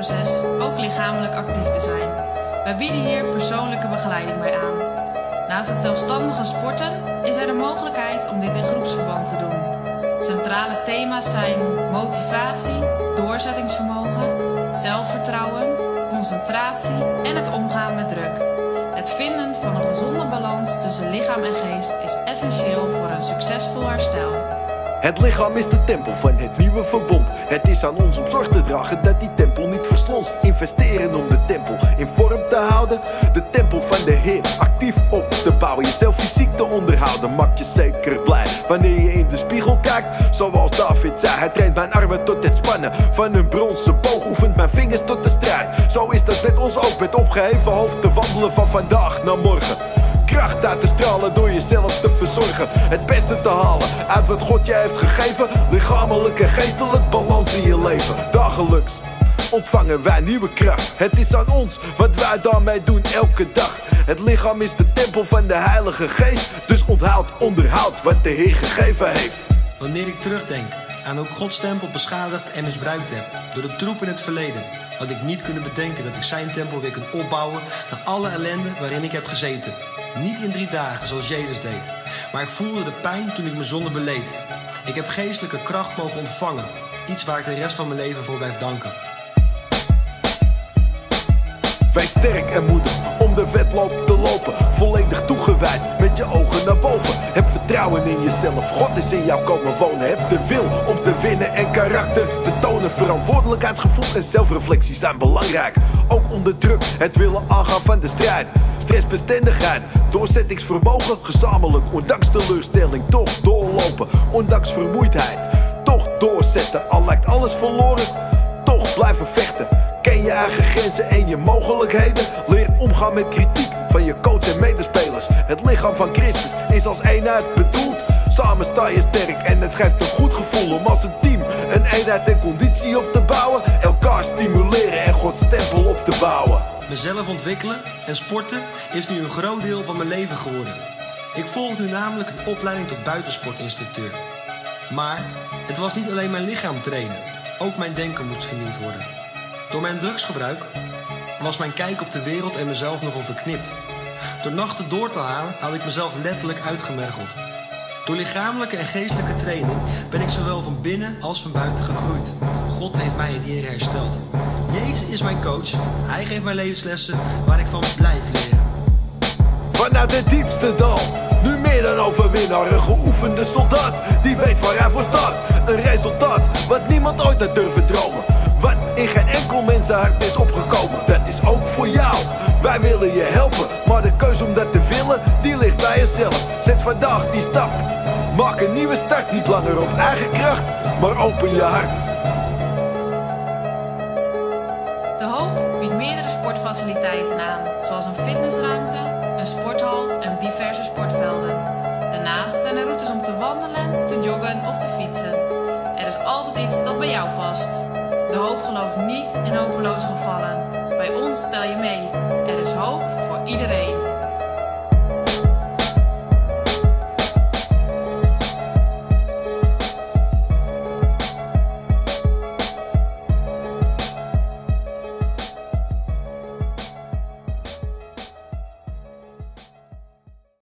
ontwikkelingsproces ook lichamelijk actief te zijn. Wij bieden hier persoonlijke begeleiding bij aan. Naast het zelfstandige sporten is er de mogelijkheid om dit in groepsverband te doen. Centrale thema's zijn motivatie, doorzettingsvermogen, zelfvertrouwen, concentratie en het omgaan met druk. Het vinden van een gezonde balans tussen lichaam en geest is essentieel voor een succesvol herstel. Het lichaam is de tempel van het nieuwe verbond. Het is aan ons om zorg te dragen dat die tempel niet verslonst. Investeren om de tempel in vorm te houden. De tempel van de Heer actief op te bouwen. Jezelf fysiek te onderhouden maakt je zeker blij. Wanneer je in de spiegel kijkt, zoals David zei. Hij traint mijn armen tot het spannen van een bronzen boog. Oefent mijn vingers tot de strijd. Zo is dat met ons ook, met opgeheven hoofd te wandelen van vandaag naar morgen. Kracht uit te stralen door jezelf te verzorgen. Het beste te halen uit wat God je heeft gegeven. Lichamelijk en geestelijk balans in je leven. Dagelijks ontvangen wij nieuwe kracht. Het is aan ons wat wij daarmee doen elke dag. Het lichaam is de tempel van de Heilige Geest. Dus onderhoud wat de Heer gegeven heeft. Wanneer ik terugdenk aan hoe ik Gods tempel beschadigd en misbruikt heb door de troep in het verleden, had ik niet kunnen bedenken dat ik zijn tempel weer kan opbouwen na alle ellende waarin ik heb gezeten. Niet in 3 dagen zoals Jezus deed, maar ik voelde de pijn toen ik mijn zonde beleed. Ik heb geestelijke kracht mogen ontvangen, iets waar ik de rest van mijn leven voor blijf danken. Wees sterk en moedig om de wedloop te lopen. Volledig toegewijd met je ogen naar boven. Heb vertrouwen in jezelf, God is in jou komen wonen. Heb de wil om te winnen en karakter te tonen. Verantwoordelijkheidsgevoel en zelfreflectie zijn belangrijk. Ook onder druk, het willen aangaan van de strijd. Stressbestendigheid, doorzettingsvermogen. Gezamenlijk, ondanks teleurstelling, toch doorlopen. Ondanks vermoeidheid, toch doorzetten. Al lijkt alles verloren, toch blijven vechten. Ken je eigen grenzen en je mogelijkheden. Leer omgaan met kritiek van je coach en medespelers. Het lichaam van Christus is als eenheid bedoeld. Samen sta je sterk en het geeft een goed gevoel om als een team een eenheid en conditie op te bouwen. Elkaar stimuleren en Gods tempel op te bouwen. Mezelf ontwikkelen en sporten is nu een groot deel van mijn leven geworden. Ik volg nu namelijk een opleiding tot buitensportinstructeur. Maar het was niet alleen mijn lichaam trainen. Ook mijn denken moest vernieuwd worden. Door mijn drugsgebruik was mijn kijk op de wereld en mezelf nogal verknipt. Door nachten door te halen had ik mezelf letterlijk uitgemergeld. Door lichamelijke en geestelijke training ben ik zowel van binnen als van buiten gegroeid. God heeft mij in ere hersteld. Jezus is mijn coach. Hij geeft mij levenslessen waar ik van blijf leren. Vanuit het diepste dal, nu meer dan overwinnaar. Een geoefende soldaat, die weet waar hij voor staat. Een resultaat wat niemand ooit had durven dromen. Wat in geen enkel mensenhart is opgekomen. Dat is ook voor jou. Wij willen je helpen, maar de keuze om dat te willen, die ligt bij jezelf. Zet vandaag die stap. Maak een nieuwe start, niet langer op eigen kracht, maar open je hart. De Hoop biedt meerdere sportfaciliteiten aan, zoals een fitnessruimte, een sporthal en diverse sportvelden. Daarnaast zijn er routes om te wandelen, te joggen of te fietsen. Er is altijd iets dat bij jou past. De Hoop gelooft niet in hopeloze gevallen. Bij ons stel je mee. Er is hoop voor iedereen.